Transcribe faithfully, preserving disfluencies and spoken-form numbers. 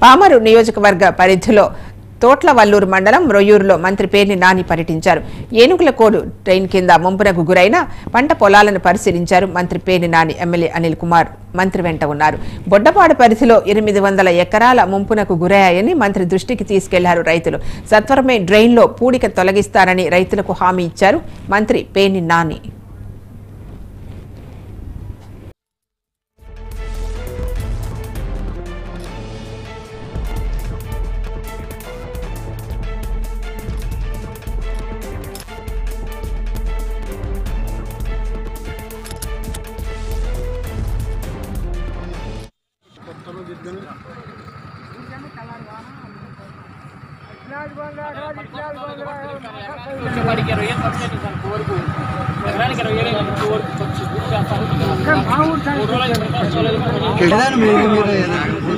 పామరు నియోజకవర్గ పరిధిలో తోట్లవల్లూరు మండలం రొయ్యూరులో మంత్రి పేర్ని నాని పర్యటించారు. ఏనుగుల కోడు ట్రైన్ కింద ముంపునకు గురైన పంట పొలాలను పరిశీలించారు. మంత్రి పేర్ని నాని ఎమ్మెల్యే అనిల్ కుమార్ మంత్రి వెంట ఉన్నారు. బొడ్డపాడు పరిధిలో ఎనిమిది వందల ఎకరాల ముంపునకు గురయ్యాయని మంత్రి దృష్టికి తీసుకెళ్లారు. రైతులు సత్వరమే డ్రైన్లో పూడిక తొలగిస్తారని రైతులకు హామీ ఇచ్చారు మంత్రి పేర్ని నాని. కిడదాను మీరు మీరు